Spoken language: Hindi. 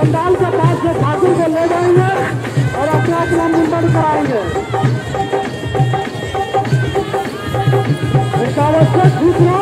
पंडाल के पास से ठाकुर को ले जाएंगे और अपना अपना मुंडन कराएंगे। एक आवश्यक सूचना